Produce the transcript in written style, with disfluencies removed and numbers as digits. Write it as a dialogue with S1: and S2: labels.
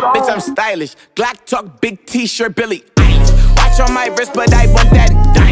S1: Bitch, I'm stylish. Glock talk, big t-shirt, Billy Eilish. Watch on my wrist, but I want that diamond.